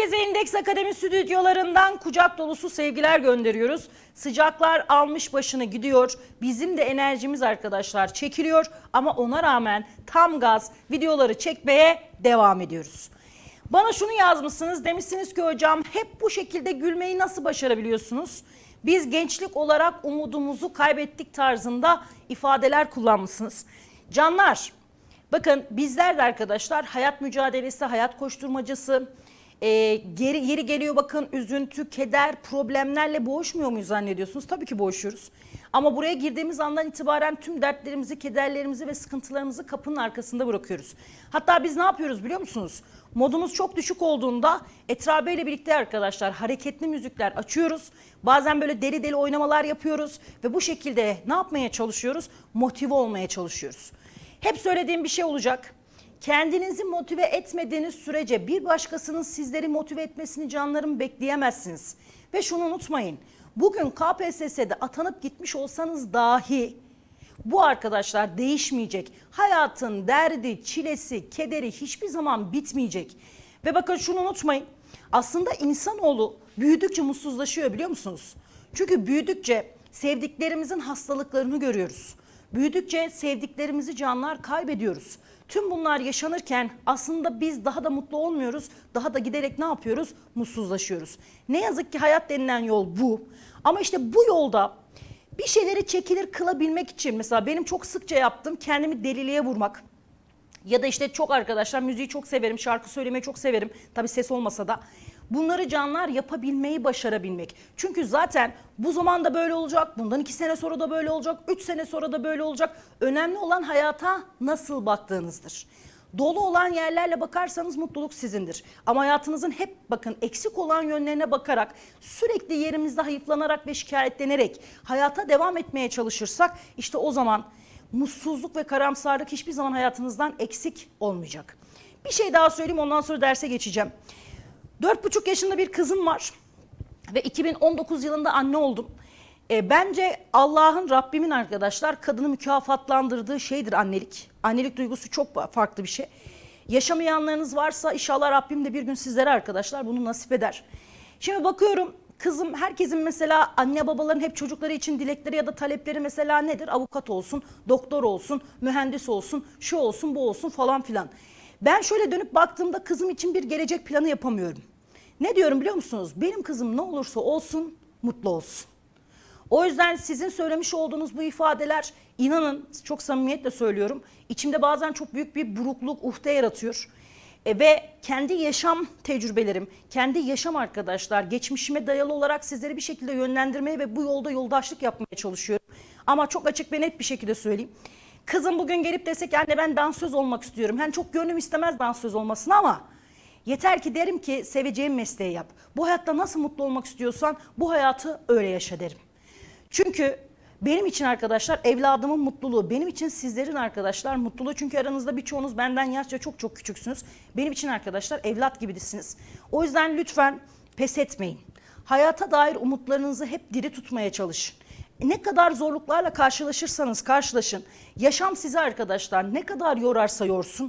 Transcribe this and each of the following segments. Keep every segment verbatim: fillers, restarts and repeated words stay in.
Herkese İndeks Akademi stüdyolarından kucak dolusu sevgiler gönderiyoruz. Sıcaklar almış başını gidiyor. Bizim de enerjimiz arkadaşlar çekiliyor ama ona rağmen tam gaz videoları çekmeye devam ediyoruz. Bana şunu yazmışsınız, demişsiniz ki hocam hep bu şekilde gülmeyi nasıl başarabiliyorsunuz? Biz gençlik olarak umudumuzu kaybettik tarzında ifadeler kullanmışsınız. Canlar, bakın bizler de arkadaşlar hayat mücadelesi, hayat koşturmacası, e, geri, yeri geliyor bakın üzüntü, keder, problemlerle boğuşmuyor muyuz zannediyorsunuz? Tabii ki boğuşuyoruz. Ama buraya girdiğimiz andan itibaren tüm dertlerimizi, kederlerimizi ve sıkıntılarımızı kapının arkasında bırakıyoruz. Hatta biz ne yapıyoruz biliyor musunuz? Modumuz çok düşük olduğunda Etrabe ile birlikte arkadaşlar hareketli müzikler açıyoruz. Bazen böyle deli deli oynamalar yapıyoruz ve bu şekilde ne yapmaya çalışıyoruz? Motive olmaya çalışıyoruz. Hep söylediğim bir şey olacak. Kendinizi motive etmediğiniz sürece bir başkasının sizleri motive etmesini canlarım bekleyemezsiniz. Ve şunu unutmayın. Bugün K P S S'de atanıp gitmiş olsanız dahi bu arkadaşlar değişmeyecek. Hayatın derdi, çilesi, kederi hiçbir zaman bitmeyecek. Ve bakın şunu unutmayın. Aslında insanoğlu büyüdükçe mutsuzlaşıyor biliyor musunuz? Çünkü büyüdükçe sevdiklerimizin hastalıklarını görüyoruz. Büyüdükçe sevdiklerimizi canlar kaybediyoruz. Tüm bunlar yaşanırken aslında biz daha da mutlu olmuyoruz. Daha da giderek ne yapıyoruz? Mutsuzlaşıyoruz. Ne yazık ki hayat denilen yol bu. Ama işte bu yolda bir şeyleri çekilir kılabilmek için mesela benim çok sıkça yaptığım kendimi deliliğe vurmak. Ya da işte çok arkadaşlar müziği çok severim, şarkı söylemeyi çok severim. Tabii ses olmasa da. Bunları canlar yapabilmeyi başarabilmek. Çünkü zaten bu zamanda böyle olacak, bundan iki sene sonra da böyle olacak, üç sene sonra da böyle olacak. Önemli olan hayata nasıl baktığınızdır. Dolu olan yerlerle bakarsanız mutluluk sizindir. Ama hayatınızın hep bakın eksik olan yönlerine bakarak, sürekli yerimizde hayıflanarak ve şikayetlenerek hayata devam etmeye çalışırsak işte o zaman mutsuzluk ve karamsarlık hiçbir zaman hayatınızdan eksik olmayacak. Bir şey daha söyleyeyim, ondan sonra derse geçeceğim. Dört buçuk yaşında bir kızım var ve iki bin on dokuz yılında anne oldum. E, bence Allah'ın, Rabbimin arkadaşlar kadını mükafatlandırdığı şeydir annelik. Annelik duygusu çok farklı bir şey. Yaşamayanlarınız varsa inşallah Rabbim de bir gün sizlere arkadaşlar bunu nasip eder. Şimdi bakıyorum kızım, herkesin mesela anne babaların hep çocukları için dilekleri ya da talepleri mesela nedir? Avukat olsun, doktor olsun, mühendis olsun, şu olsun, bu olsun falan filan. Ben şöyle dönüp baktığımda kızım için bir gelecek planı yapamıyorum. Ne diyorum biliyor musunuz? Benim kızım ne olursa olsun mutlu olsun. O yüzden sizin söylemiş olduğunuz bu ifadeler, inanın çok samimiyetle söylüyorum, içimde bazen çok büyük bir burukluk, uhde yaratıyor. E ve kendi yaşam tecrübelerim, kendi yaşam arkadaşlar, geçmişime dayalı olarak sizleri bir şekilde yönlendirmeye ve bu yolda yoldaşlık yapmaya çalışıyorum. Ama çok açık ve net bir şekilde söyleyeyim. Kızım bugün gelip desek anne ben dansöz olmak istiyorum. Yani çok gönlüm istemez dansöz olmasını ama yeter ki derim ki seveceğim mesleği yap. Bu hayatta nasıl mutlu olmak istiyorsan bu hayatı öyle yaşa derim. Çünkü benim için arkadaşlar evladımın mutluluğu, benim için sizlerin arkadaşlar mutluluğu. Çünkü aranızda birçoğunuz benden yaşça çok çok küçüksünüz. Benim için arkadaşlar evlat gibisiniz. O yüzden lütfen pes etmeyin. Hayata dair umutlarınızı hep diri tutmaya çalışın. Ne kadar zorluklarla karşılaşırsanız karşılaşın. Yaşam sizi arkadaşlar ne kadar yorarsa yorsun.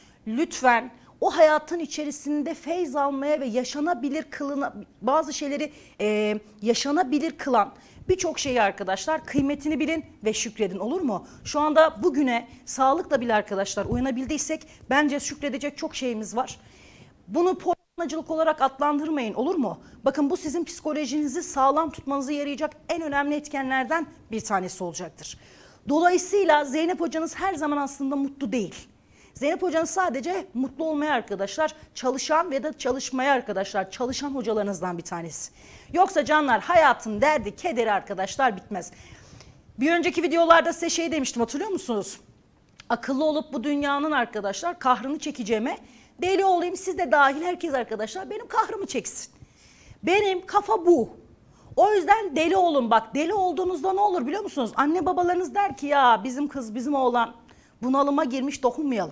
Lütfen o hayatın içerisinde feyz almaya ve yaşanabilir kılına, bazı şeyleri e, yaşanabilir kılan birçok şeyi arkadaşlar kıymetini bilin ve şükredin, olur mu? Şu anda bugüne sağlıkla bile arkadaşlar uyanabildiysek bence şükredecek çok şeyimiz var. Bunu polyanacılık olarak adlandırmayın, olur mu? Bakın bu sizin psikolojinizi sağlam tutmanızı yarayacak en önemli etkenlerden bir tanesi olacaktır. Dolayısıyla Zeynep hocanız her zaman aslında mutlu değil. Zeynep hocanız sadece mutlu olmaya arkadaşlar, çalışan ve da çalışmaya arkadaşlar, çalışan hocalarınızdan bir tanesi. Yoksa canlar hayatın derdi, kederi arkadaşlar bitmez. Bir önceki videolarda size şey demiştim, hatırlıyor musunuz? Akıllı olup bu dünyanın arkadaşlar kahrını çekeceğime deli olayım, siz de dahil herkes arkadaşlar benim kahrımı çeksin. Benim kafa bu. O yüzden deli olun, bak deli olduğunuzda ne olur biliyor musunuz? Anne babalarınız der ki ya bizim kız bizim oğlan bunalıma girmiş, dokunmayalım.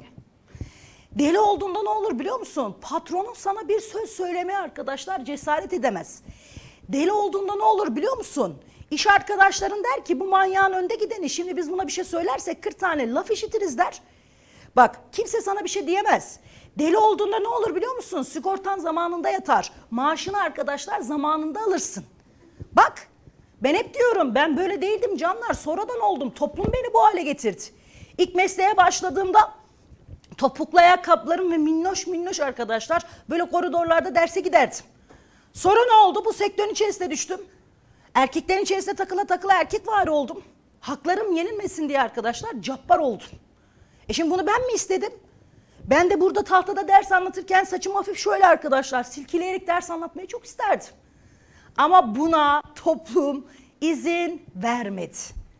Deli olduğunda ne olur biliyor musun? Patronun sana bir söz söylemeye arkadaşlar cesaret edemez. Deli olduğunda ne olur biliyor musun? İş arkadaşların der ki bu manyağın önde gideni, şimdi biz buna bir şey söylersek kırk tane laf işitiriz der. Bak kimse sana bir şey diyemez. Deli olduğunda ne olur biliyor musun? Sigortan zamanında yatar. Maaşını arkadaşlar zamanında alırsın. Bak ben hep diyorum, ben böyle değildim canlar, sonradan oldum. Toplum beni bu hale getirdi. İlk mesleğe başladığımda topuklu ayakkabılarım ve minnoş minnoş arkadaşlar böyle koridorlarda derse giderdim. Sonra ne oldu? Bu sektörün içerisine düştüm. Erkeklerin içerisinde takıla takıla erkek var oldum. Haklarım yenilmesin diye arkadaşlar cabbar oldum. E şimdi bunu ben mi istedim? Ben de burada tahtada ders anlatırken saçım hafif şöyle arkadaşlar silkeleyerek ders anlatmayı çok isterdim. Ama buna toplum izin vermedi.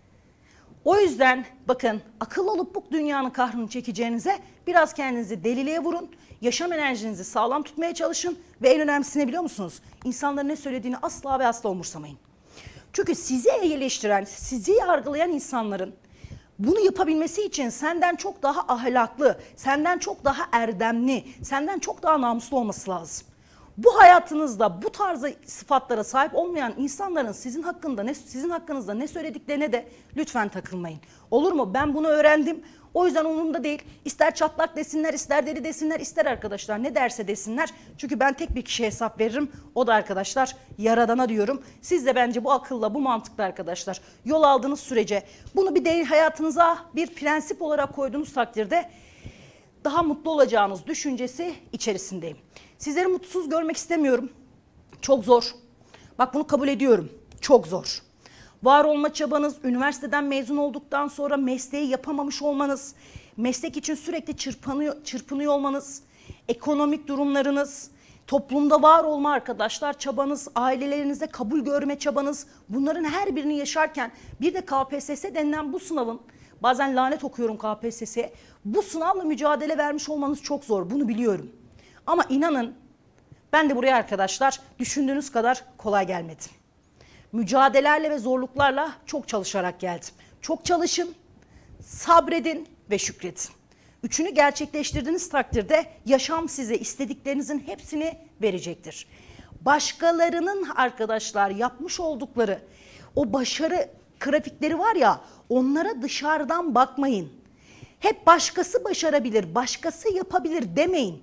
O yüzden bakın, akıllı olup bu dünyanın kahrını çekeceğinize biraz kendinizi deliliğe vurun. Yaşam enerjinizi sağlam tutmaya çalışın ve en önemlisi ne biliyor musunuz? İnsanların ne söylediğini asla ve asla umursamayın. Çünkü sizi eleştiren, sizi yargılayan insanların bunu yapabilmesi için senden çok daha ahlaklı, senden çok daha erdemli, senden çok daha namuslu olması lazım. Bu hayatınızda bu tarzda sıfatlara sahip olmayan insanların sizin hakkında ne sizin hakkınızda ne söylediklerine de lütfen takılmayın. Olur mu? Ben bunu öğrendim. O yüzden umurumda değil. İster çatlak desinler, ister deli desinler, ister arkadaşlar ne derse desinler. Çünkü ben tek bir kişiye hesap veririm. O da arkadaşlar Yaradan'a diyorum. Siz de bence bu akılla, bu mantıkla arkadaşlar yol aldığınız sürece bunu bir değil hayatınıza bir prensip olarak koyduğunuz takdirde daha mutlu olacağınız düşüncesi içerisindeyim. Sizleri mutsuz görmek istemiyorum. Çok zor. Bak bunu kabul ediyorum. Çok zor. Var olma çabanız, üniversiteden mezun olduktan sonra mesleği yapamamış olmanız, meslek için sürekli çırpınıyor, çırpınıyor olmanız, ekonomik durumlarınız, toplumda var olma arkadaşlar çabanız, ailelerinizde kabul görme çabanız, bunların her birini yaşarken bir de K P S S denilen bu sınavın, bazen lanet okuyorum K P S S'ye, bu sınavla mücadele vermiş olmanız çok zor, bunu biliyorum. Ama inanın ben de buraya arkadaşlar düşündüğünüz kadar kolay gelmedim. Mücadelelerle ve zorluklarla çok çalışarak geldim. Çok çalışın, sabredin ve şükredin. Üçünü gerçekleştirdiğiniz takdirde yaşam size istediklerinizin hepsini verecektir. Başkalarının arkadaşlar yapmış oldukları o başarı grafikleri var ya, onlara dışarıdan bakmayın. Hep başkası başarabilir, başkası yapabilir demeyin.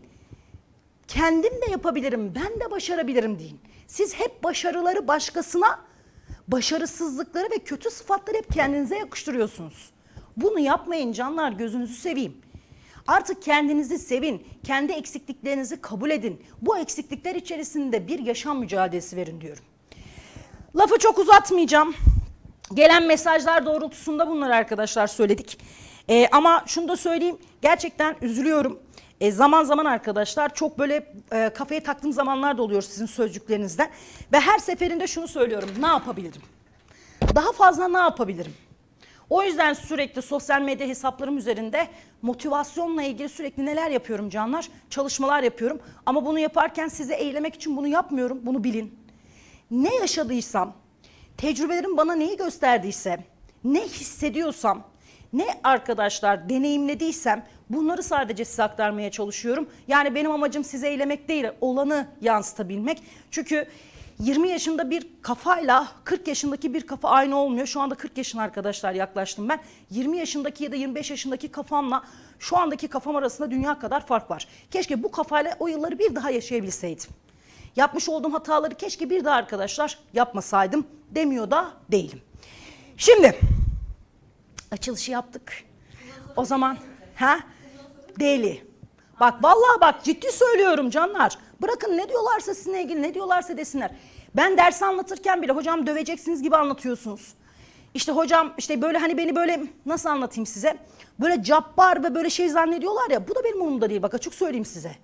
Kendim de yapabilirim, ben de başarabilirim deyin. Siz hep başarıları başkasına, başarısızlıkları ve kötü sıfatları hep kendinize yakıştırıyorsunuz. Bunu yapmayın canlar, gözünüzü seveyim. Artık kendinizi sevin, kendi eksikliklerinizi kabul edin. Bu eksiklikler içerisinde bir yaşam mücadelesi verin diyorum. Lafı çok uzatmayacağım. Gelen mesajlar doğrultusunda bunları arkadaşlar söyledik. Ee, ama şunu da söyleyeyim, gerçekten üzülüyorum. E, zaman zaman arkadaşlar çok böyle e, kafaya taktığım zamanlar da oluyor sizin sözcüklerinizden. Ve her seferinde şunu söylüyorum, ne yapabilirim? Daha fazla ne yapabilirim? O yüzden sürekli sosyal medya hesaplarım üzerinde motivasyonla ilgili sürekli neler yapıyorum canlar? Çalışmalar yapıyorum. Ama bunu yaparken sizi eğlemek için bunu yapmıyorum, bunu bilin. Ne yaşadıysam, tecrübelerim bana neyi gösterdiyse, ne hissediyorsam, ne arkadaşlar deneyimlediysem bunları sadece size aktarmaya çalışıyorum. Yani benim amacım sizi eylemek değil, olanı yansıtabilmek. Çünkü yirmi yaşında bir kafayla kırk yaşındaki bir kafa aynı olmuyor. Şu anda kırk yaşına arkadaşlar yaklaştım ben. yirmi yaşındaki ya da yirmi beş yaşındaki kafamla şu andaki kafam arasında dünya kadar fark var. Keşke bu kafayla o yılları bir daha yaşayabilseydim. Yapmış olduğum hataları keşke bir daha arkadaşlar yapmasaydım demiyor da değilim. Şimdi açılışı yaptık. O zaman ha deli. Bak vallahi bak ciddi söylüyorum canlar. Bırakın ne diyorlarsa sizinle ilgili ne diyorlarsa desinler. Ben ders anlatırken bile hocam döveceksiniz gibi anlatıyorsunuz. İşte hocam işte böyle hani beni böyle nasıl anlatayım size? Böyle cabbar ve böyle şey zannediyorlar ya, bu da benim umurumda değil, bak açık söyleyeyim size.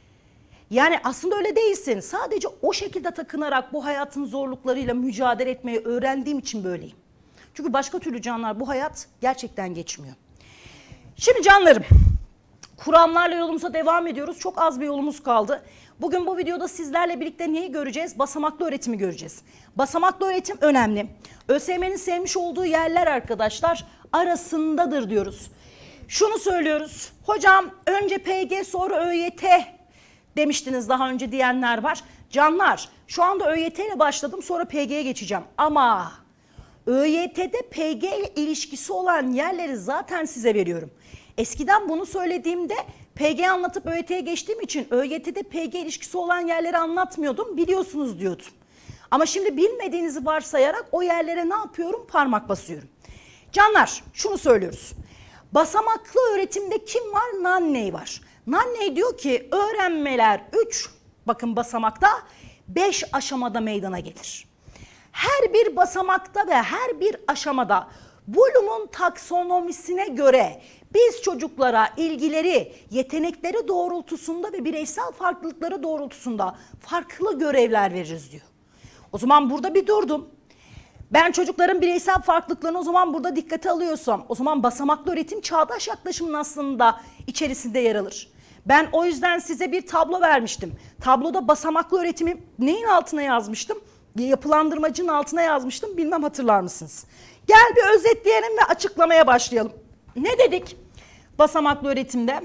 Yani aslında öyle değilsin. Sadece o şekilde takınarak bu hayatın zorluklarıyla mücadele etmeyi öğrendiğim için böyleyim. Çünkü başka türlü canlar bu hayat gerçekten geçmiyor. Şimdi canlarım, kuramlarla yolumuza devam ediyoruz. Çok az bir yolumuz kaldı. Bugün bu videoda sizlerle birlikte neyi göreceğiz? Basamaklı öğretimi göreceğiz. Basamaklı öğretim önemli. ÖSYM'nin sevmiş olduğu yerler arkadaşlar arasındadır diyoruz. Şunu söylüyoruz. Hocam önce P G sonra ÖYT demiştiniz daha önce diyenler var. Canlar şu anda ÖYT ile başladım, sonra P G'ye geçeceğim. Ama ÖYT'de P G ile ilişkisi olan yerleri zaten size veriyorum. Eskiden bunu söylediğimde P G anlatıp ÖYT'ye geçtiğim için ÖYT'de P G ilişkisi olan yerleri anlatmıyordum, biliyorsunuz diyordum. Ama şimdi bilmediğinizi varsayarak o yerlere ne yapıyorum? Parmak basıyorum. Canlar, şunu söylüyoruz. Basamaklı öğretimde kim var? Nanney var. Nanney diyor ki öğrenmeler üç bakın basamakta beş aşamada meydana gelir. Her bir basamakta ve her bir aşamada Bloom'un taksonomisine göre biz çocuklara ilgileri, yetenekleri doğrultusunda ve bireysel farklılıkları doğrultusunda farklı görevler veririz diyor. O zaman burada bir durdum. Ben çocukların bireysel farklılıklarını o zaman burada dikkate alıyorsam, o zaman basamaklı öğretim çağdaş yaklaşımın aslında içerisinde yer alır. Ben o yüzden size bir tablo vermiştim. Tabloda basamaklı öğretimi neyin altına yazmıştım? Yapılandırmacının altına yazmıştım. Bilmem hatırlar mısınız? Gel bir özetleyelim ve açıklamaya başlayalım. Ne dedik basamaklı öğretimde?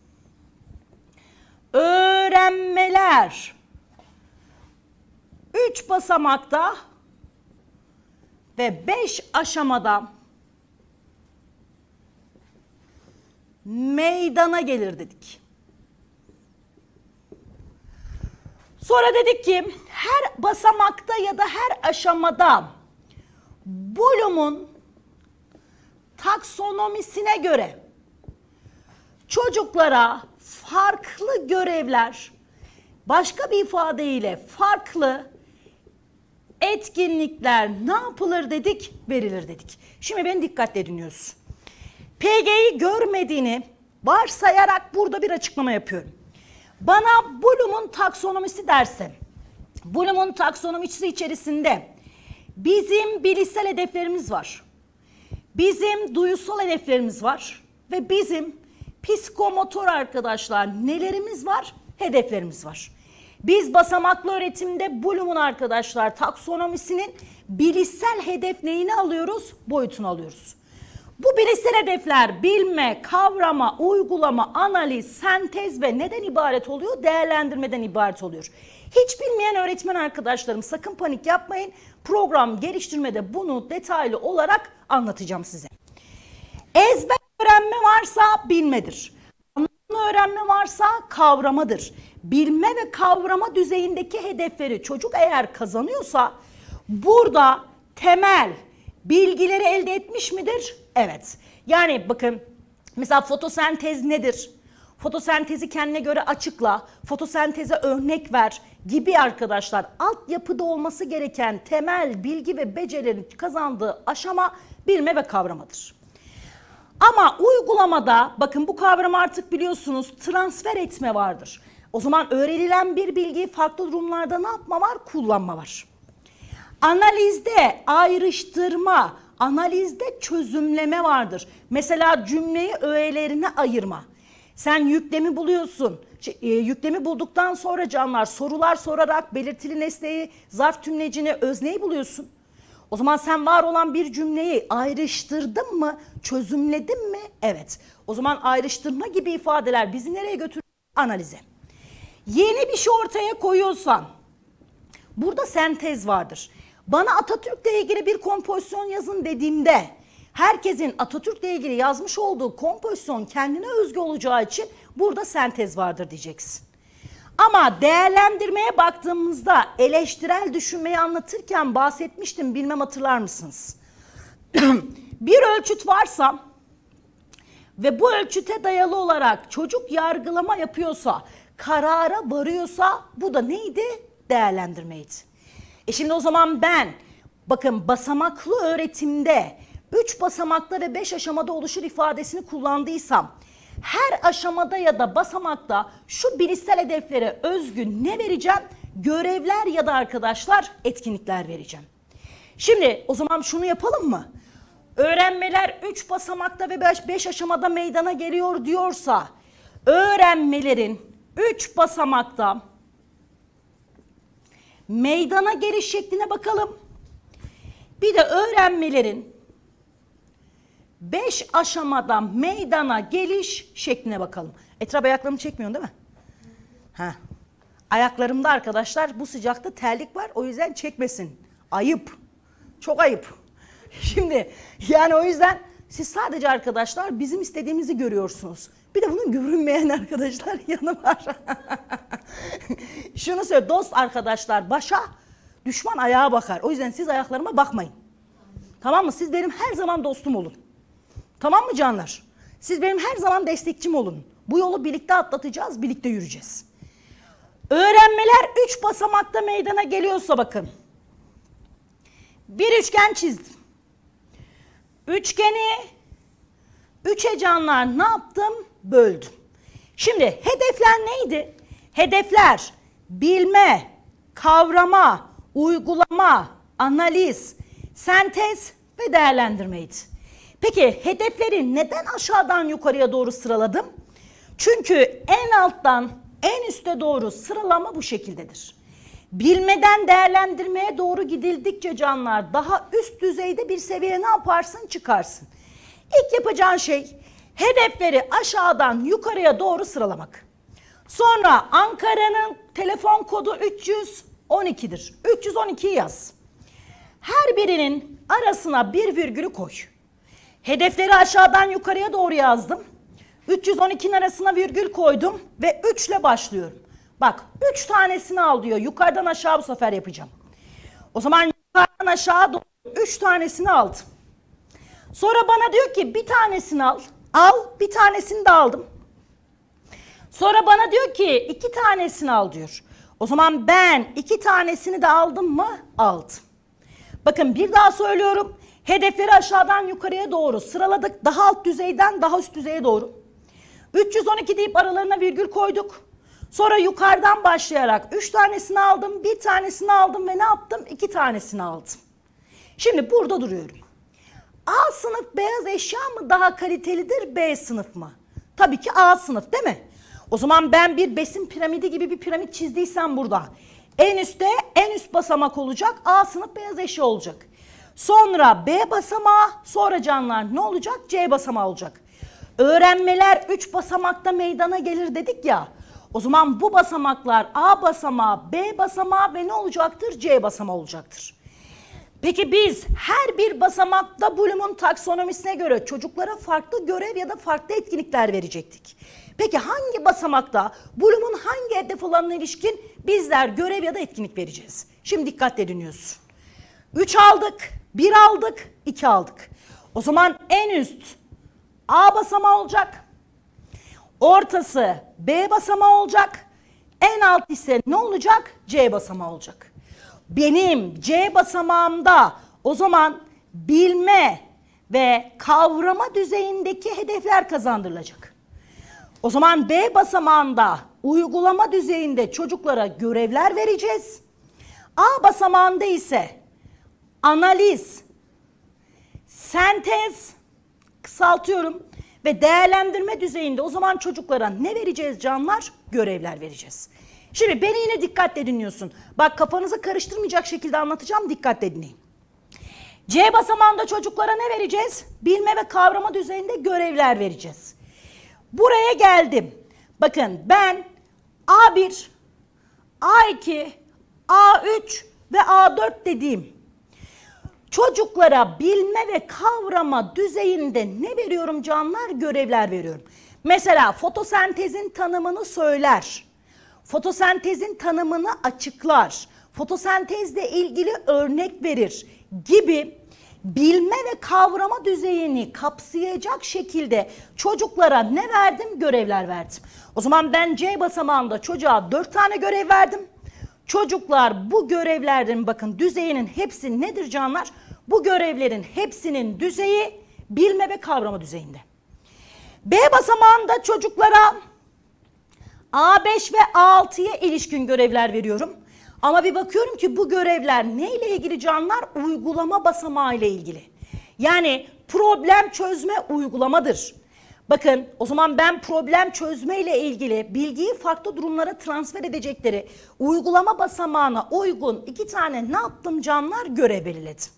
Öğrenmeler üç basamakta ve beş aşamada meydana gelir dedik. Sonra dedik ki her basamakta ya da her aşamada Bloom'un taksonomisine göre çocuklara farklı görevler, başka bir ifadeyle farklı etkinlikler ne yapılır dedik? Verilir dedik. Şimdi beni dikkatle dinliyoruz. P G'yi görmediğini varsayarak burada bir açıklama yapıyorum. Bana Bloom'un taksonomisi derse, Bloom'un taksonomisi içerisinde bizim bilişsel hedeflerimiz var. Bizim duyusal hedeflerimiz var. Ve bizim psikomotor arkadaşlar nelerimiz var? Hedeflerimiz var. Biz basamaklı öğretimde Bloom'un arkadaşlar taksonomisinin bilişsel hedef neyini alıyoruz? Boyutunu alıyoruz. Bu bilişsel hedefler bilme, kavrama, uygulama, analiz, sentez ve neden ibaret oluyor? Değerlendirmeden ibaret oluyor. Hiç bilmeyen öğretmen arkadaşlarım sakın panik yapmayın. Program geliştirmede bunu detaylı olarak anlatacağım size. Ezber öğrenme varsa bilmedir. Anlamlı öğrenme varsa kavramadır. Bilme ve kavrama düzeyindeki hedefleri çocuk eğer kazanıyorsa burada temel bilgileri elde etmiş midir? Evet. Yani bakın mesela fotosentez nedir? Fotosentezi kendine göre açıkla, fotosenteze örnek ver gibi arkadaşlar altyapıda olması gereken temel bilgi ve becerilerin kazandığı aşama bilme ve kavramadır. Ama uygulamada bakın bu kavramı artık biliyorsunuz transfer etme vardır. O zaman öğrenilen bir bilgiyi farklı durumlarda ne yapma var? Kullanma var. Analizde ayrıştırma, analizde çözümleme vardır. Mesela cümleyi öğelerine ayırma. Sen yüklemi buluyorsun. Yüklemi bulduktan sonra canlar sorular sorarak belirtili nesneyi, zarf tümlecini, özneyi buluyorsun. O zaman sen var olan bir cümleyi ayrıştırdın mı, çözümledin mi? Evet. O zaman ayrıştırma gibi ifadeler bizi nereye götürüyor? Analize. Yeni bir şey ortaya koyuyorsan burada sentez vardır. Bana Atatürk'le ilgili bir kompozisyon yazın dediğimde herkesin Atatürk'le ilgili yazmış olduğu kompozisyon kendine özgü olacağı için burada sentez vardır diyeceksin. Ama değerlendirmeye baktığımızda eleştirel düşünmeyi anlatırken bahsetmiştim, bilmem hatırlar mısınız? Bir ölçüt varsa ve bu ölçüte dayalı olarak çocuk yargılama yapıyorsa, karara varıyorsa bu da neydi? Değerlendirmeydi. E şimdi o zaman ben bakın basamaklı öğretimde üç basamakta ve beş aşamada oluşur ifadesini kullandıysam her aşamada ya da basamakta şu bilişsel hedeflere özgü ne vereceğim? Görevler ya da arkadaşlar etkinlikler vereceğim. Şimdi o zaman şunu yapalım mı? Öğrenmeler üç basamakta ve beş aşamada meydana geliyor diyorsa öğrenmelerin üç basamakta meydana geliş şekline bakalım. Bir de öğrenmelerin beş aşamada meydana geliş şekline bakalım. Etraf ayaklarımı çekmiyorsun değil mi? Ha. Ayaklarımda arkadaşlar bu sıcakta terlik var. O yüzden çekmesin. Ayıp. Çok ayıp. Şimdi yani o yüzden siz sadece arkadaşlar bizim istediğimizi görüyorsunuz. Bir de bunun görünmeyen arkadaşlar yanı var. Şunu söyle, dost arkadaşlar başa, düşman ayağa bakar. O yüzden siz ayaklarıma bakmayın. Tamam mı? Siz benim her zaman dostum olun. Tamam mı canlar? Siz benim her zaman destekçim olun. Bu yolu birlikte atlatacağız, birlikte yürüyeceğiz. Öğrenmeler üç basamakta meydana geliyorsa bakın. Bir üçgen çizdim. Üçgeni üçe canlar ne yaptım? Böldüm. Şimdi hedefler neydi? Hedefler bilme, kavrama, uygulama, analiz, sentez ve değerlendirmeydi. Peki hedefleri neden aşağıdan yukarıya doğru sıraladım? Çünkü en alttan en üste doğru sıralama bu şekildedir. Bilmeden değerlendirmeye doğru gidildikçe canlar daha üst düzeyde bir seviyeye ne yaparsın? Çıkarsın. İlk yapacağın şey hedefleri aşağıdan yukarıya doğru sıralamak. Sonra Ankara'nın telefon kodu üç yüz on iki'dir. üç yüz on iki'yi yaz. Her birinin arasına bir virgülü koy. Hedefleri aşağıdan yukarıya doğru yazdım. üç yüz on iki'nin arasına virgül koydum ve üç ile başlıyorum. Bak üç tanesini al diyor. Yukarıdan aşağı bu sefer yapacağım. O zaman yukarıdan aşağı doğru üç tanesini aldım. Sonra bana diyor ki bir tanesini al. Al, bir tanesini de aldım. Sonra bana diyor ki iki tanesini al diyor. O zaman ben iki tanesini de aldım mı? Aldım. Bakın bir daha söylüyorum. Hedefleri aşağıdan yukarıya doğru sıraladık. Daha alt düzeyden daha üst düzeye doğru. üç yüz on iki deyip aralarına virgül koyduk. Sonra yukarıdan başlayarak üç tanesini aldım, bir tanesini aldım ve ne yaptım? iki tanesini aldım. Şimdi burada duruyorum. A sınıf beyaz eşya mı daha kalitelidir, B sınıf mı? Tabii ki A sınıf değil mi? O zaman ben bir besin piramidi gibi bir piramit çizdiysem burada. En üstte en üst basamak olacak, A sınıf beyaz eşya olacak. Sonra B basamağı, sonra canlar ne olacak? C basamağı olacak. Öğrenmeler üç basamakta meydana gelir dedik ya. O zaman bu basamaklar A basamağı, B basamağı ve ne olacaktır? C basamağı olacaktır. Peki biz her bir basamakta Bloom'un taksonomisine göre çocuklara farklı görev ya da farklı etkinlikler verecektik. Peki hangi basamakta Bloom'un hangi hedef olanına ilişkin bizler görev ya da etkinlik vereceğiz? Şimdi dikkatle dinliyorsun. üç aldık, bir aldık, iki aldık. O zaman en üst A basamağı olacak. Ortası B basamağı olacak. En alt ise ne olacak? C basamağı olacak. Benim C basamağımda o zaman bilme ve kavrama düzeyindeki hedefler kazandırılacak. O zaman B basamağında uygulama düzeyinde çocuklara görevler vereceğiz. A basamağında ise analiz, sentez, kısaltıyorum, ve değerlendirme düzeyinde o zaman çocuklara ne vereceğiz canlar? Görevler vereceğiz. Şimdi beni yine dikkatle dinliyorsun. Bak kafanızı karıştırmayacak şekilde anlatacağım, dikkatle dinleyin. C basamağında çocuklara ne vereceğiz? Bilme ve kavrama düzeyinde görevler vereceğiz. Buraya geldim. Bakın ben A bir, A iki, A üç ve A dört dediğim çocuklara bilme ve kavrama düzeyinde ne veriyorum canlar? Görevler veriyorum. Mesela fotosentezin tanımını söyler. Fotosentezin tanımını açıklar. Fotosentezle ilgili örnek verir gibi bilme ve kavrama düzeyini kapsayacak şekilde çocuklara ne verdim? Görevler verdim. O zaman ben C basamağında çocuğa dört tane görev verdim. Çocuklar bu görevlerin bakın düzeyinin hepsi nedir canlar? Bu görevlerin hepsinin düzeyi bilme ve kavrama düzeyinde. B basamağında çocuklara A beş ve A altıya ilişkin görevler veriyorum. Ama bir bakıyorum ki bu görevler neyle ilgili canlar? Uygulama basamağı ile ilgili. Yani problem çözme uygulamadır. Bakın o zaman ben problem çözme ile ilgili bilgiyi farklı durumlara transfer edecekleri uygulama basamağına uygun iki tane ne yaptım canlar? Görev belirledim.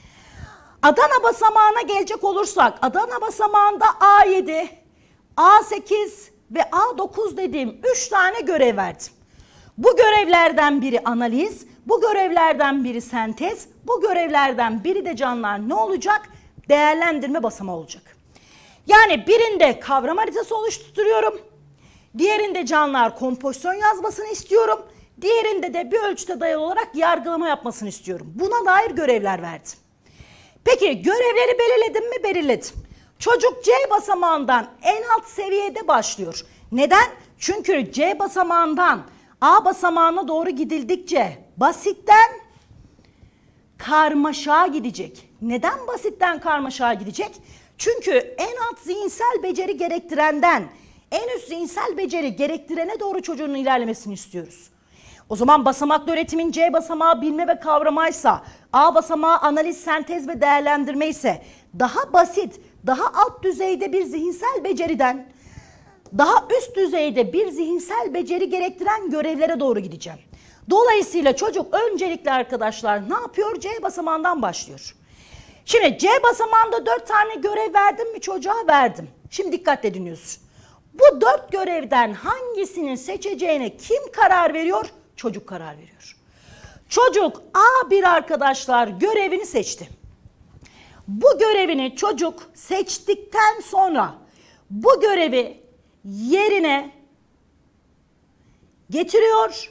Adana basamağına gelecek olursak Adana basamağında A yedi, A sekiz ve A dokuz dediğim üç tane görev verdim. Bu görevlerden biri analiz, bu görevlerden biri sentez, bu görevlerden biri de canlar ne olacak? Değerlendirme basamağı olacak. Yani birinde kavram haritası oluşturuyorum. Diğerinde canlar kompozisyon yazmasını istiyorum. Diğerinde de bir ölçüte dayalı olarak yargılama yapmasını istiyorum. Buna dair görevler verdim. Peki görevleri belirledim mi? Belirledim. Çocuk C basamağından en alt seviyede başlıyor. Neden? Çünkü C basamağından A basamağına doğru gidildikçe basitten karmaşağa gidecek. Neden basitten karmaşağa gidecek? Çünkü en alt zihinsel beceri gerektirenden en üst zihinsel beceri gerektirene doğru çocuğun ilerlemesini istiyoruz. O zaman basamaklı öğretimin C basamağı bilme ve kavramaysa, A basamağı analiz, sentez ve değerlendirme ise daha basit, daha alt düzeyde bir zihinsel beceriden daha üst düzeyde bir zihinsel beceri gerektiren görevlere doğru gideceğim. Dolayısıyla çocuk öncelikle arkadaşlar ne yapıyor? C basamağından başlıyor. Şimdi C basamağında dört tane görev verdim mi çocuğa? Verdim. Şimdi dikkatle dinliyorsun. Bu dört görevden hangisini seçeceğine kim karar veriyor? Çocuk karar veriyor. Çocuk A bir arkadaşlar görevini seçti. Bu görevini çocuk seçtikten sonra bu görevi yerine getiriyor.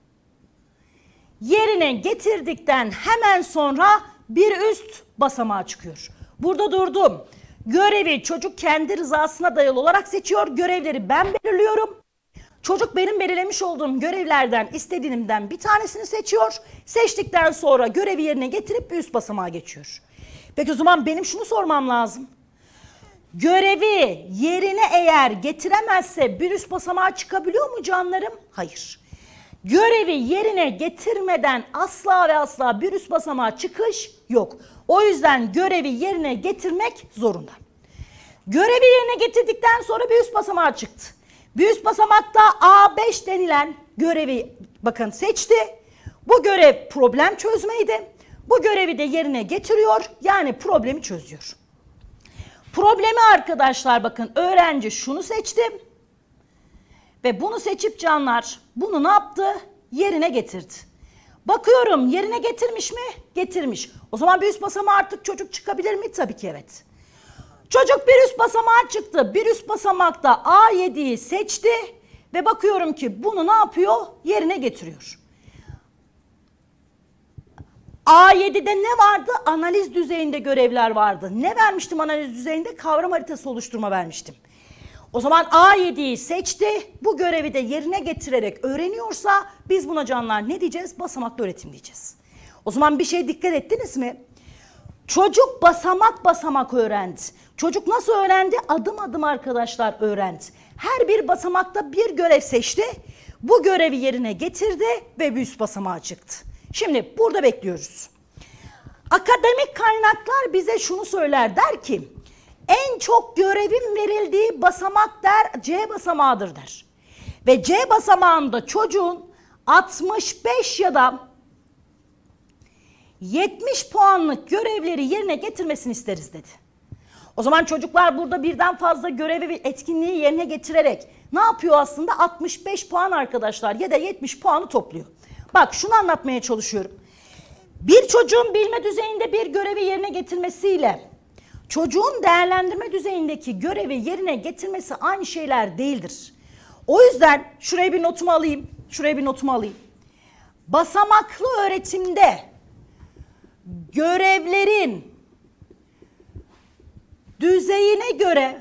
Yerine getirdikten hemen sonra bir üst basamağa çıkıyor. Burada durdum. Görevi çocuk kendi rızasına dayalı olarak seçiyor. Görevleri ben belirliyorum. Çocuk benim belirlemiş olduğum görevlerden istediğimden bir tanesini seçiyor. Seçtikten sonra görevi yerine getirip bir üst basamağa geçiyor. Peki o zaman benim şunu sormam lazım. Görevi yerine eğer getiremezse bir üst basamağa çıkabiliyor mu canlarım? Hayır. Görevi yerine getirmeden asla ve asla bir üst basamağa çıkış yok. O yüzden görevi yerine getirmek zorunda. Görevi yerine getirdikten sonra bir üst basamağa çıktı. Bir üst basamakta A beş denilen görevi bakın seçti. Bu görev problem çözmeydi. Bu görevi de yerine getiriyor. Yani problemi çözüyor. Problemi arkadaşlar bakın öğrenci şunu seçti. Ve bunu seçip canlar bunu ne yaptı? Yerine getirdi. Bakıyorum yerine getirmiş mi? Getirmiş. O zaman bir üst basamağa artık çocuk çıkabilir mi? Tabii ki evet. Çocuk bir üst basamağa çıktı. Bir üst basamakta A yediyi seçti. Ve bakıyorum ki bunu ne yapıyor? Yerine getiriyor. A yedide ne vardı? Analiz düzeyinde görevler vardı. Ne vermiştim analiz düzeyinde? Kavram haritası oluşturma vermiştim. O zaman A yediyi seçti. Bu görevi de yerine getirerek öğreniyorsa biz buna canlar ne diyeceğiz? Basamaklı öğretim diyeceğiz. O zaman bir şey dikkat ettiniz mi? Çocuk basamak basamak öğrendi. Çocuk nasıl öğrendi? Adım adım arkadaşlar öğrendi. Her bir basamakta bir görev seçti. Bu görevi yerine getirdi ve bir üst basamağa çıktı. Şimdi burada bekliyoruz. Akademik kaynaklar bize şunu söyler, der ki en çok görevin verildiği basamak der C basamağıdır der. Ve C basamağında çocuğun altmış beş ya da yetmiş puanlık görevleri yerine getirmesini isteriz dedi. O zaman çocuklar burada birden fazla görevi ve etkinliği yerine getirerek ne yapıyor aslında? altmış beş puan arkadaşlar ya da yetmiş puanı topluyor. Bak şunu anlatmaya çalışıyorum. Bir çocuğun bilme düzeyinde bir görevi yerine getirmesiyle çocuğun değerlendirme düzeyindeki görevi yerine getirmesi aynı şeyler değildir. O yüzden şuraya bir notumu alayım. Şuraya bir notumu alayım. Basamaklı öğretimde görevlerin düzeyine göre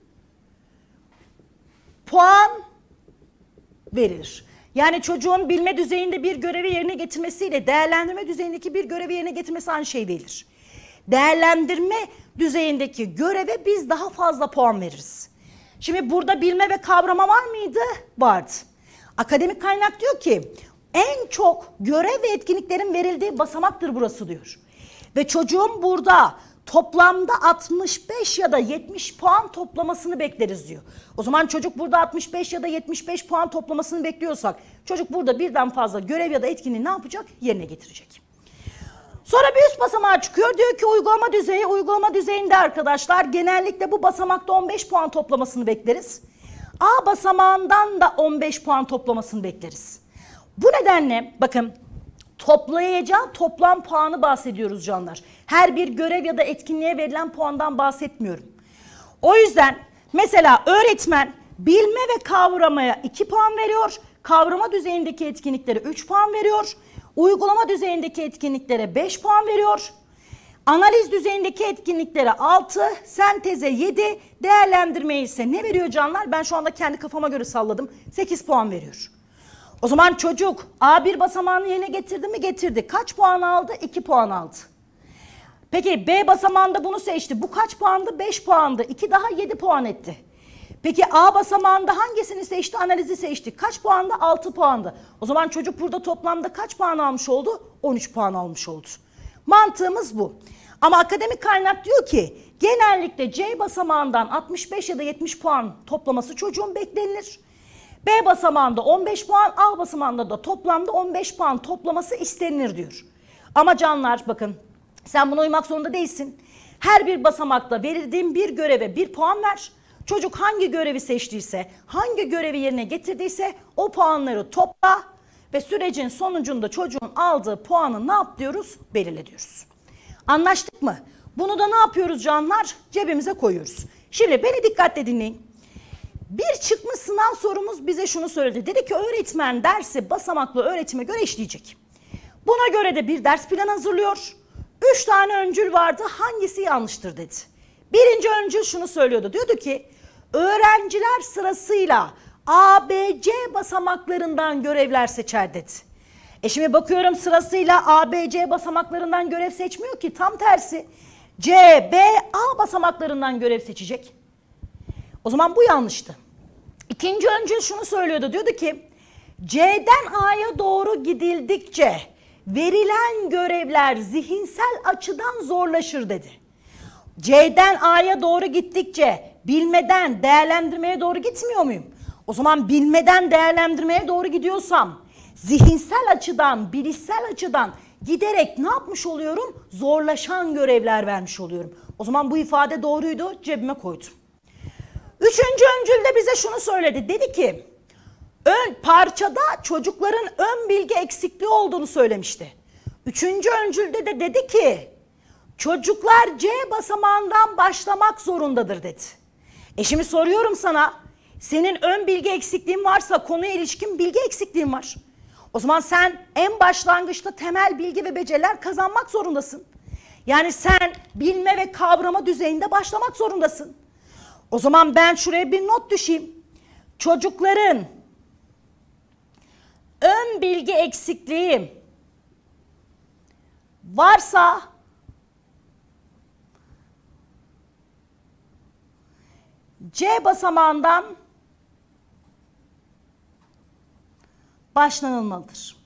puan verilir. Yani çocuğun bilme düzeyinde bir görevi yerine getirmesiyle değerlendirme düzeyindeki bir görevi yerine getirmesi aynı şey değildir. Değerlendirme düzeyindeki göreve biz daha fazla puan veririz. Şimdi burada bilme ve kavrama var mıydı? Vardı. Akademik kaynak diyor ki en çok görev ve etkinliklerin verildiği basamaktır burası diyor. Ve çocuğun burada toplamda altmış beş ya da yetmiş puan toplamasını bekleriz diyor. O zaman çocuk burada altmış beş ya da yetmiş beş puan toplamasını bekliyorsak çocuk burada birden fazla görev ya da etkinliği ne yapacak? Yerine getirecek. Sonra bir üst basamağa çıkıyor. Diyor ki uygulama düzeyi. Uygulama düzeyinde arkadaşlar genellikle bu basamakta on beş puan toplamasını bekleriz. A basamağından da on beş puan toplamasını bekleriz. Bu nedenle bakın toplayacağı toplam puanı bahsediyoruz canlar. Her bir görev ya da etkinliğe verilen puandan bahsetmiyorum. O yüzden mesela öğretmen bilme ve kavramaya iki puan veriyor. Kavrama düzeyindeki etkinliklere üç puan veriyor. Uygulama düzeyindeki etkinliklere beş puan veriyor. Analiz düzeyindeki etkinliklere altı, senteze yedi, değerlendirmeye ise ne veriyor canlar? Ben şu anda kendi kafama göre salladım. sekiz puan veriyor. O zaman çocuk A bir basamağını yerine getirdi mi? Getirdi. Kaç puan aldı? iki puan aldı. Peki B basamağında bunu seçti. Bu kaç puandı? beş puandı. iki daha yedi puan etti. Peki A basamağında hangisini seçti? Analizi seçti. Kaç puanda? altı puandı. O zaman çocuk burada toplamda kaç puan almış oldu? on üç puan almış oldu. Mantığımız bu. Ama akademik kaynak diyor ki genellikle C basamağından altmış beş ya da yetmiş puan toplaması çocuğun beklenilir. B basamağında on beş puan, A basamağında da toplamda on beş puan toplaması istenilir diyor. Ama canlar bakın sen buna uymak zorunda değilsin. Her bir basamakta verildiğin bir göreve bir puan ver. Çocuk hangi görevi seçtiyse, hangi görevi yerine getirdiyse o puanları topla ve sürecin sonucunda çocuğun aldığı puanı ne yap diyoruz? Belirle diyoruz. Anlaştık mı? Bunu da ne yapıyoruz canlar? Cebimize koyuyoruz. Şimdi beni dikkatle dinleyin. Bir çıkmış sınav sorumuz bize şunu söyledi. Dedi ki öğretmen dersi basamaklı öğretime göre işleyecek. Buna göre de bir ders planı hazırlıyor. Üç tane öncül vardı. Hangisi yanlıştır dedi. Birinci öncül şunu söylüyordu. Diyordu ki öğrenciler sırasıyla A, B, C basamaklarından görevler seçer dedi. E şimdi bakıyorum sırasıyla A, B, C basamaklarından görev seçmiyor ki. Tam tersi. C, B, A basamaklarından görev seçecek. O zaman bu yanlıştı. İkinci öncül şunu söylüyordu. Diyordu ki C'den A'ya doğru gidildikçe verilen görevler zihinsel açıdan zorlaşır dedi. C'den A'ya doğru gittikçe bilmeden değerlendirmeye doğru gitmiyor muyum? O zaman bilmeden değerlendirmeye doğru gidiyorsam zihinsel açıdan, bilişsel açıdan giderek ne yapmış oluyorum? Zorlaşan görevler vermiş oluyorum. O zaman bu ifade doğruydu, cebime koydum. Üçüncü öncül de bize şunu söyledi. Dedi ki ön parçada çocukların ön bilgi eksikliği olduğunu söylemişti. Üçüncü öncülde de dedi ki çocuklar C basamağından başlamak zorundadır dedi. E şimdi soruyorum sana, senin ön bilgi eksikliğin varsa konuya ilişkin bilgi eksikliğin var. O zaman sen en başlangıçta temel bilgi ve beceriler kazanmak zorundasın. Yani sen bilme ve kavrama düzeyinde başlamak zorundasın. O zaman ben şuraya bir not düşeyim. Çocukların ön bilgi eksikliği varsa C basamağından başlanılmalıdır.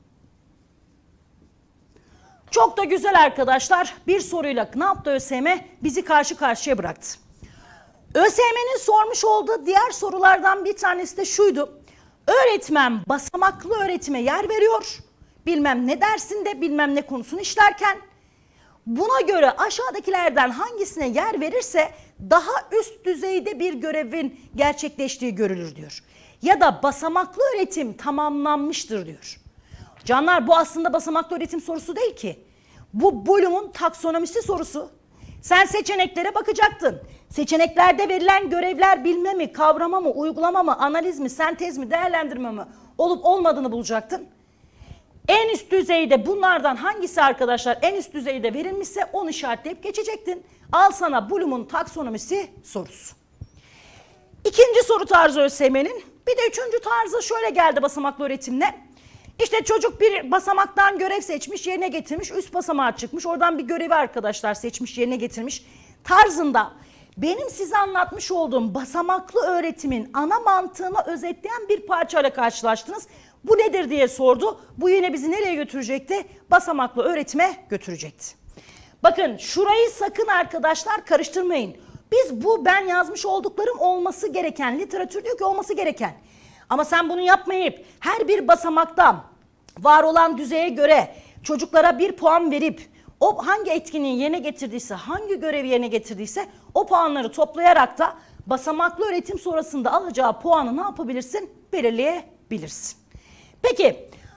Çok da güzel arkadaşlar, bir soruyla ne yaptı ÖSYM? Bizi karşı karşıya bıraktı. ÖSYM'nin sormuş olduğu diğer sorulardan bir tanesi de şuydu. Öğretmen basamaklı öğretime yer veriyor. Bilmem ne dersinde, bilmem ne konusunu işlerken buna göre aşağıdakilerden hangisine yer verirse daha üst düzeyde bir görevin gerçekleştiği görülür diyor. Ya da basamaklı öğretim tamamlanmıştır diyor. Canlar bu aslında basamaklı öğretim sorusu değil ki. Bu Bloom'un taksonomisi sorusu. Sen seçeneklere bakacaktın. Seçeneklerde verilen görevler bilme mi, kavrama mı, uygulama mı, analiz mi, sentez mi, değerlendirme mi olup olmadığını bulacaktın. En üst düzeyde bunlardan hangisi arkadaşlar en üst düzeyde verilmişse onu işaretleyip geçecektin. Al sana Bloom'un taksonomisi sorusu. İkinci soru tarzı ÖSYM'nin. Bir de üçüncü tarzı şöyle geldi basamaklı öğretimle. İşte çocuk bir basamaktan görev seçmiş, yerine getirmiş, üst basamağa çıkmış. Oradan bir görevi arkadaşlar seçmiş, yerine getirmiş. Tarzında benim size anlatmış olduğum basamaklı öğretimin ana mantığını özetleyen bir parçayla karşılaştınız. Bu nedir diye sordu. Bu yine bizi nereye götürecekti? Basamaklı öğretime götürecekti. Bakın şurayı sakın arkadaşlar karıştırmayın. Biz bu ben yazmış olduklarım olması gereken, literatür diyor ki olması gereken. Ama sen bunu yapmayıp her bir basamakta var olan düzeye göre çocuklara bir puan verip o hangi etkinliği yerine getirdiyse, hangi görevi yerine getirdiyse o puanları toplayarak da basamaklı öğretim sonrasında alacağı puanı ne yapabilirsin? Belirleyebilirsin. Peki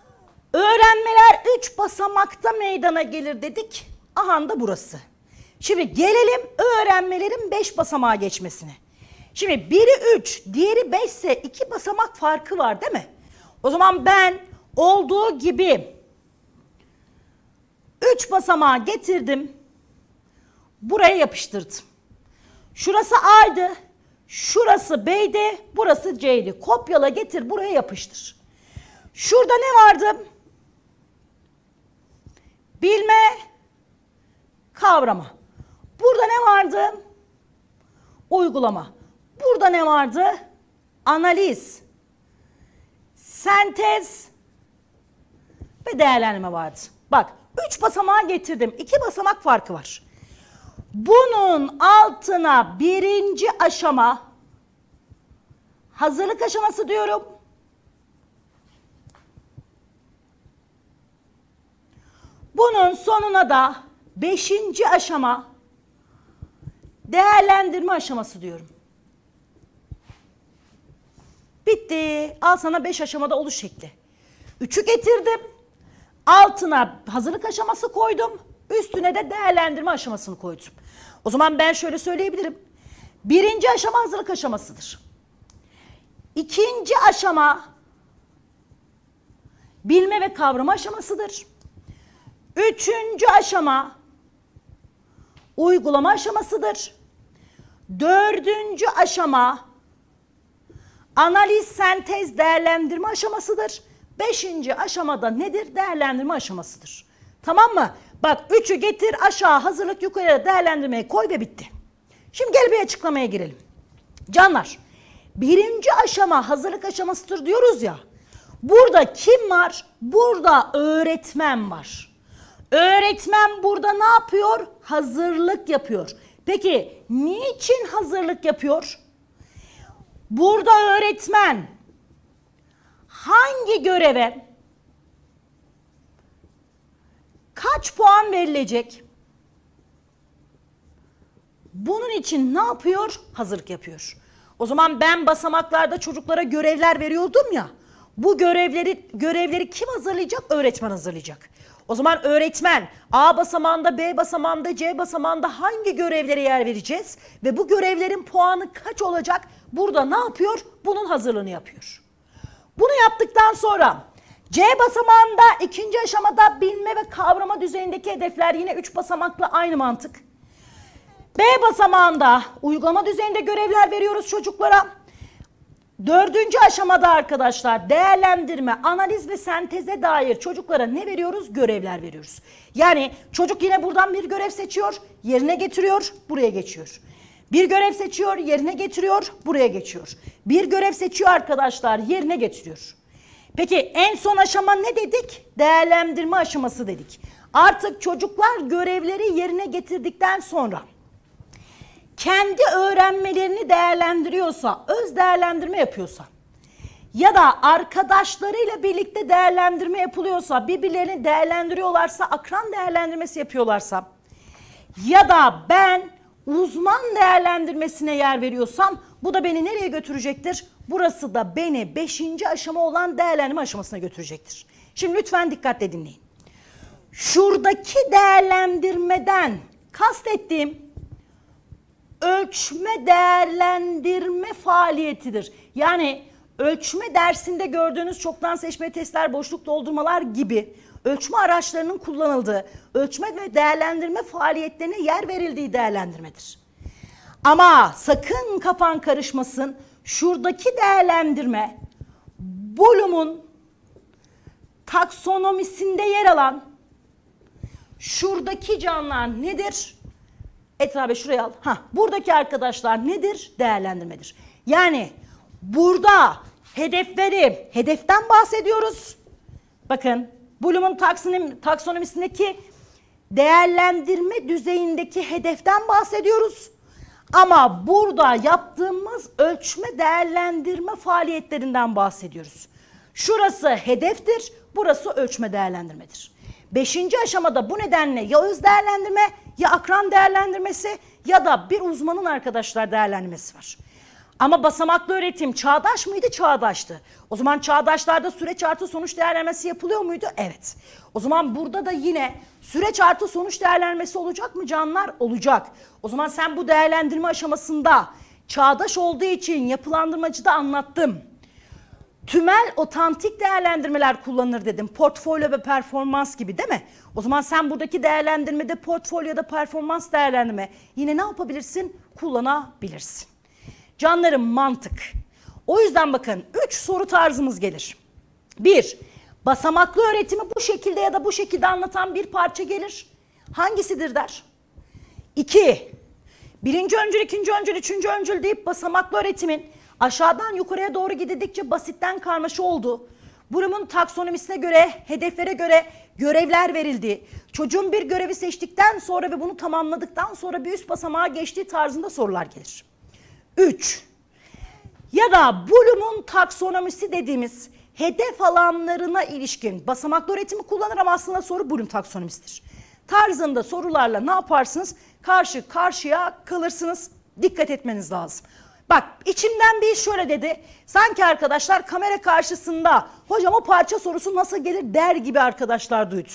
Öğrenmeler üç basamakta meydana gelir dedik. Aha da burası. Şimdi gelelim öğrenmelerin beş basamağa geçmesine. Şimdi biri üç, diğeri beş ise iki basamak farkı var değil mi? O zaman ben olduğu gibi üç basamağa getirdim. Buraya yapıştırdım. Şurası A'ydı, şurası B'ydi, burası C'ydi. Kopyala getir buraya yapıştır. Şurada ne vardı? Bilme, kavrama. Burada ne vardı? Uygulama. Burada ne vardı? Analiz, sentez ve değerlendirme vardı. Bak üç basamağa getirdim. iki basamak farkı var. Bunun altına birinci aşama hazırlık aşaması diyorum. Bunun sonuna da beşinci aşama değerlendirme aşaması diyorum. Bitti. Al sana beş aşamada oluş şekli. üçü getirdim. Altına hazırlık aşaması koydum. Üstüne de değerlendirme aşamasını koydum. O zaman ben şöyle söyleyebilirim. Birinci aşama hazırlık aşamasıdır. İkinci aşama bilme ve kavrama aşamasıdır. Üçüncü aşama uygulama aşamasıdır. Dördüncü aşama analiz, sentez, değerlendirme aşamasıdır. Beşinci aşamada nedir? Değerlendirme aşamasıdır. Tamam mı? Bak üçü getir aşağı hazırlık yukarıya değerlendirmeyi koy ve bitti. Şimdi gel bir açıklamaya girelim. Canlar birinci aşama hazırlık aşamasıdır diyoruz ya. Burada kim var? Burada öğretmen var. Öğretmen burada ne yapıyor? Hazırlık yapıyor. Peki niçin hazırlık yapıyor? Burada öğretmen hangi göreve kaç puan verilecek? Bunun için ne yapıyor? Hazırlık yapıyor. O zaman ben basamaklarda çocuklara görevler veriyordum ya. Bu görevleri görevleri kim hazırlayacak? Öğretmen hazırlayacak. O zaman öğretmen A basamağında, B basamağında, C basamağında hangi görevlere yer vereceğiz? Ve bu görevlerin puanı kaç olacak? Burada ne yapıyor? Bunun hazırlığını yapıyor. Bunu yaptıktan sonra C basamağında ikinci aşamada bilme ve kavrama düzeyindeki hedefler yine üç basamaklı aynı mantık. B basamağında uygulama düzeyinde görevler veriyoruz çocuklara. Dördüncü aşamada arkadaşlar değerlendirme, analiz ve senteze dair çocuklara ne veriyoruz? Görevler veriyoruz. Yani çocuk yine buradan bir görev seçiyor, yerine getiriyor, buraya geçiyor. Bir görev seçiyor, yerine getiriyor, buraya geçiyor. Bir görev seçiyor arkadaşlar, yerine getiriyor. Peki en son aşama ne dedik? Değerlendirme aşaması dedik. Artık çocuklar görevleri yerine getirdikten sonra kendi öğrenmelerini değerlendiriyorsa, öz değerlendirme yapıyorsa ya da arkadaşlarıyla birlikte değerlendirme yapılıyorsa, birbirlerini değerlendiriyorlarsa, akran değerlendirmesi yapıyorlarsa ya da ben uzman değerlendirmesine yer veriyorsam bu da beni nereye götürecektir? Burası da beni beşinci aşama olan değerlendirme aşamasına götürecektir. Şimdi lütfen dikkatle dinleyin. Şuradaki değerlendirmeden kastettiğim ölçme değerlendirme faaliyetidir. Yani ölçme dersinde gördüğünüz çoktan seçmeli testler, boşluk doldurmalar gibi ölçme araçlarının kullanıldığı, ölçme ve değerlendirme faaliyetlerine yer verildiği değerlendirmedir. Ama sakın kafan karışmasın. Şuradaki değerlendirme Bloom'un taksonomisinde yer alan şuradaki canlılar nedir? Etrafı şuraya al. Ha, buradaki arkadaşlar nedir? Değerlendirmedir. Yani burada hedefleri, hedeften bahsediyoruz. Bakın Bloom'un taksonom, taksonomisindeki değerlendirme düzeyindeki hedeften bahsediyoruz. Ama burada yaptığımız ölçme değerlendirme faaliyetlerinden bahsediyoruz. Şurası hedeftir, burası ölçme değerlendirmedir. Beşinci aşamada bu nedenle ya öz değerlendirme, ya akran değerlendirmesi ya da bir uzmanın arkadaşlar değerlendirmesi var. Ama basamaklı öğretim çağdaş mıydı? Çağdaştı. O zaman çağdaşlarda süreç artı sonuç değerlendirmesi yapılıyor muydu? Evet. O zaman burada da yine süreç artı sonuç değerlendirmesi olacak mı canlar? Olacak. O zaman sen bu değerlendirme aşamasında çağdaş olduğu için yapılandırmacıda anlattım. Tümel otantik değerlendirmeler kullanılır dedim. Portfolyo ve performans gibi değil mi? O zaman sen buradaki değerlendirmede portfolyo ya da performans değerlendirme yine ne yapabilirsin? Kullanabilirsin. Canlarım mantık. O yüzden bakın üç soru tarzımız gelir. Bir, basamaklı öğretimi bu şekilde ya da bu şekilde anlatan bir parça gelir. Hangisidir der. İki, birinci öncül, ikinci öncül, üçüncü öncül deyip basamaklı öğretimin aşağıdan yukarıya doğru gidildikçe basitten karmaşa oldu. Bloom'un taksonomisine göre, hedeflere göre görevler verildi. Çocuğun bir görevi seçtikten sonra ve bunu tamamladıktan sonra bir üst basamağa geçtiği tarzında sorular gelir. üç. Ya da Bloom'un taksonomisi dediğimiz hedef alanlarına ilişkin basamaklı öğretimi kullanır ama aslında soru Bloom taksonomisidir. Tarzında sorularla ne yaparsınız? Karşı karşıya kalırsınız. Dikkat etmeniz lazım. Bak içimden bir şöyle dedi. Sanki arkadaşlar kamera karşısında hocam o parça sorusu nasıl gelir der gibi arkadaşlar duydum.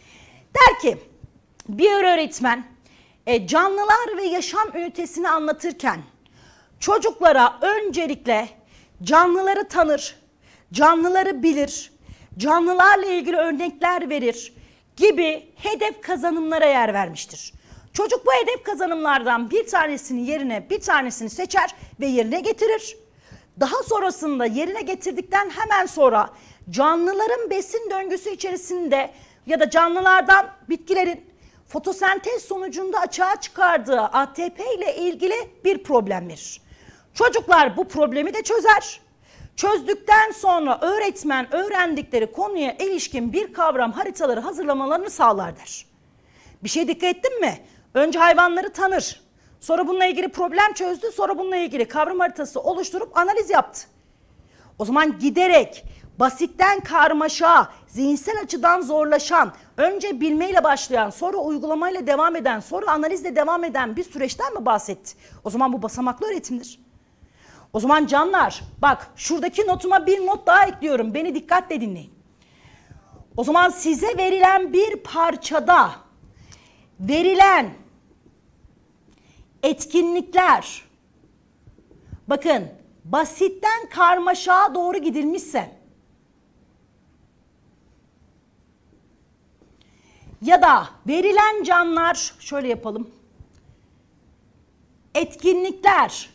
Der ki bir öğretmen e, canlılar ve yaşam ünitesini anlatırken çocuklara öncelikle canlıları tanır, canlıları bilir, canlılarla ilgili örnekler verir gibi hedef kazanımlara yer vermiştir. Çocuk bu hedef kazanımlardan bir tanesini yerine bir tanesini seçer ve yerine getirir. Daha sonrasında yerine getirdikten hemen sonra canlıların besin döngüsü içerisinde ya da canlılardan bitkilerin fotosentez sonucunda açığa çıkardığı A T P ile ilgili bir problem verir. Çocuklar bu problemi de çözer. Çözdükten sonra öğretmen öğrendikleri konuya ilişkin bir kavram haritaları hazırlamalarını sağlar der. Bir şey dikkat ettin mi? Önce hayvanları tanır. Sonra bununla ilgili problem çözdü. Sonra bununla ilgili kavram haritası oluşturup analiz yaptı. O zaman giderek basitten karmaşa, zihinsel açıdan zorlaşan, önce bilmeyle başlayan, sonra uygulamayla devam eden, sonra analizle devam eden bir süreçten mi bahsetti? O zaman bu basamaklı öğretimdir. O zaman canlar bak şuradaki notuma bir not daha ekliyorum. Beni dikkatle dinleyin. O zaman size verilen bir parçada verilen etkinlikler bakın basitten karmaşaya doğru gidilmişse ya da verilen canlar şöyle yapalım etkinlikler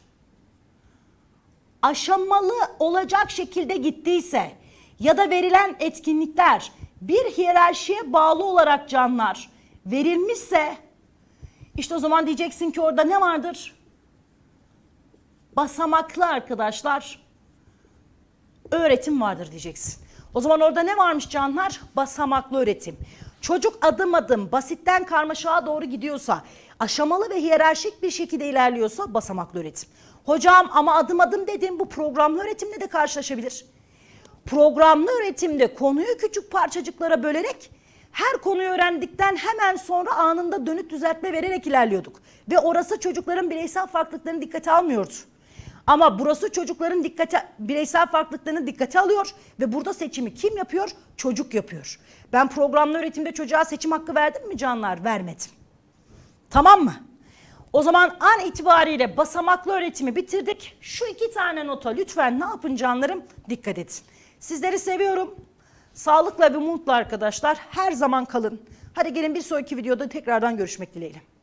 aşamalı olacak şekilde gittiyse ya da verilen etkinlikler bir hiyerarşiye bağlı olarak canlar verilmişse işte o zaman diyeceksin ki orada ne vardır? Basamaklı arkadaşlar öğretim vardır diyeceksin. O zaman orada ne varmış canlar? Basamaklı öğretim. Çocuk adım adım basitten karmaşaya doğru gidiyorsa, aşamalı ve hiyerarşik bir şekilde ilerliyorsa basamaklı öğretim. Hocam ama adım adım dediğim bu programlı öğretimle de karşılaşabilir. Programlı öğretimde konuyu küçük parçacıklara bölerek her konuyu öğrendikten hemen sonra anında dönüt düzeltme vererek ilerliyorduk. Ve orası çocukların bireysel farklılıklarını dikkate almıyordu. Ama burası çocukların dikkate, bireysel farklılıklarını dikkate alıyor ve burada seçimi kim yapıyor? Çocuk yapıyor. Ben programlı öğretimde çocuğa seçim hakkı verdim mi canlar? Vermedim. Tamam mı? O zaman an itibariyle basamaklı öğretimi bitirdik. Şu iki tane nota lütfen ne yapın canlarım? Dikkat edin. Sizleri seviyorum. Sağlıkla ve umutla arkadaşlar her zaman kalın. Hadi gelin bir sonraki videoda tekrardan görüşmek dileğiyle.